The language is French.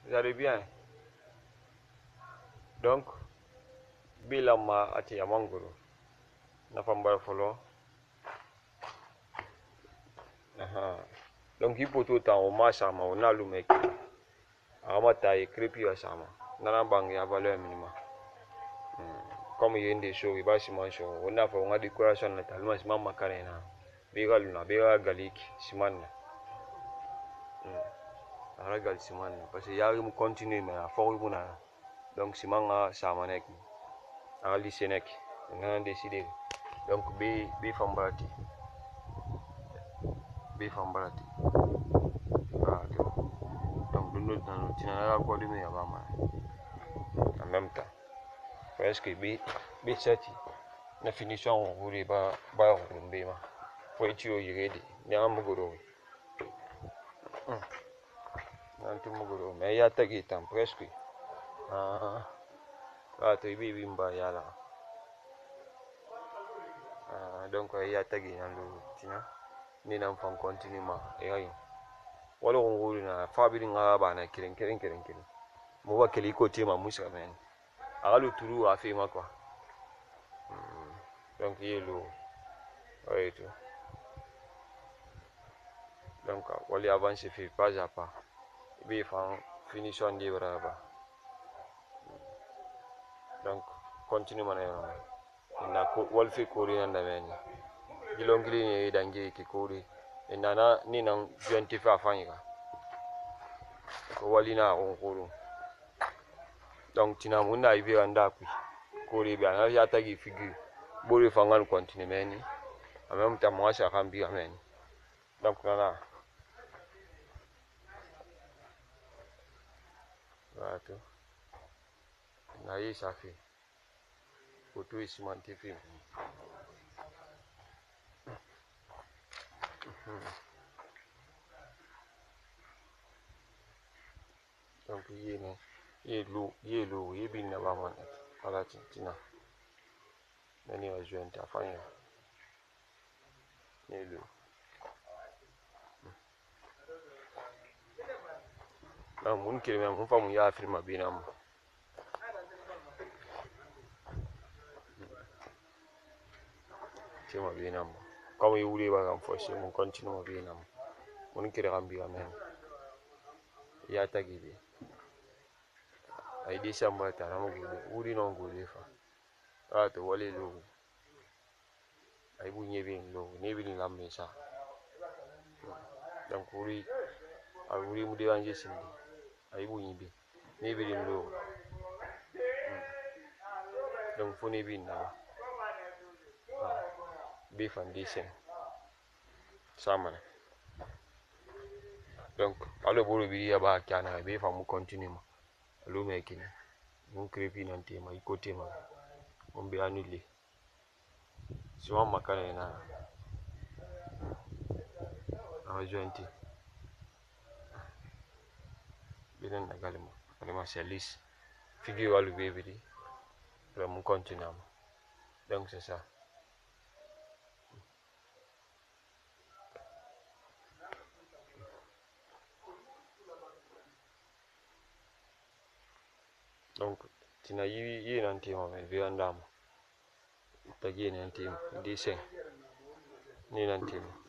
Vous allez bien? Donc, Bilama ati Amanguru. Nafamba follow. Donc, il peut tout en hommage à mon alumé. Amata et crépi à Sama. Nanabang ya valeur minima. Comme il y a des choses, il va se manger. On a fait une décoration de talma, c'est ma carena. Biga luna, biga galik, siman. Aragal siman. Parce que y a eu continuer, mais à fort, donc siman a samanek. A lisenek. On a décidé. Donc, Fambarati. Fambarati. Donc, nous avons quoi de mieux en même temps. Parce que B7, la finition, on voulait pas rouler. Faut être ready. N'y a un mougoro. Mais il y a tagi temps presque. Tu es bimba yala. Donc il y a tagi dans le tina. Ni n'en font continuellement. Et rien. Wala on roule na fabi nga ba na kirin. Mo wa keli côté ma musa men. Aga le tour a fait ma quoi. Donc il est lourd. Ouais tout. Donc wali avance fait pas à pas. Bi fan finition de brava. Donc continue mana na wal fait courir na men. Gilongli ni dangi ki courir. Et nana ni nan 20 fa fanga. Ko wali na on couru. Donc tina muna ibi anda ku. Courir bien na ya tagi figure. Bori fangan continue meni. En même temps moi ça cambi amen. Donc nana voilà tout. Na yi ça fait. Photo ici magnifique. Donc il est lourd, il est bien avant voilà tina. Nani wa joint afanya. Il est lourd. Non, mun kile mun fa mun ya firma binam. Firma binam. Comme il voulait pas qu'on fasse, mun continue binam. Mun kile rambi amen. Ya tagibi. Ai December ta na mugu uri no ngule fa. To wale lourd. Ai bunye bien lourd, ne bin la mesa. Donc uri a uri mu de anje sindi. Ai bunye bien. Ne bin lourd. Donc faut ne bin na. Be foundation. Samana. Donc alors bolo bi ya ba kana be fa mu continue ma. Lo making. Mun crepi nan tema I côté ma. On be annulé. Si on makana na. Jointi. Binen na galima. Galima service. Figure walu bébé. Alors mun continue. Donc c'est ça. Donc tina yi nanti ma be andam. Tagi nanti dessin. Ni nanti.